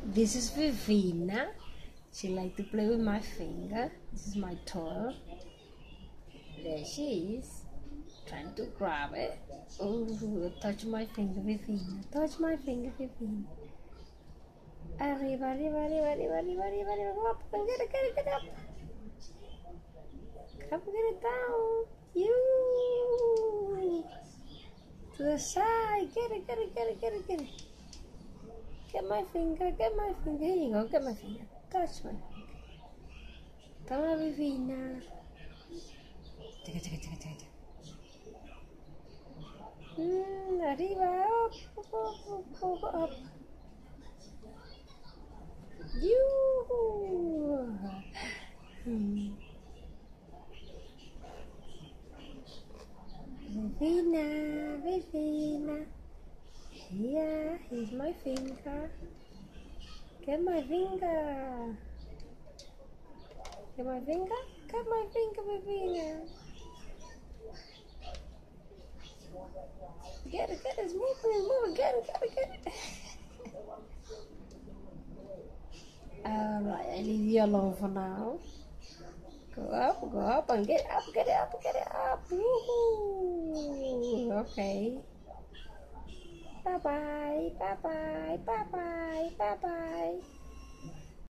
This is Fifina. She likes to play with my finger. This is my toy. There she is, trying to grab it. Oh, touch my finger, Fifina. Touch my finger, Fifina. Arriba, arriba, arriba, arriba, arriba, arriba, arriba. Go up and get it up. Come get it down. You. To the side. Get it. Get my finger. Here you go. Get my finger. Touch my finger. Toma, Fifina. Arriba, up. You. Fifina. Here, here's my finger. Get my finger. Get my finger, Fifina. Get it, it's moving, get it. Alright, I leave you alone for now. Go up and get it up. Woohoo! Okay. Bye bye.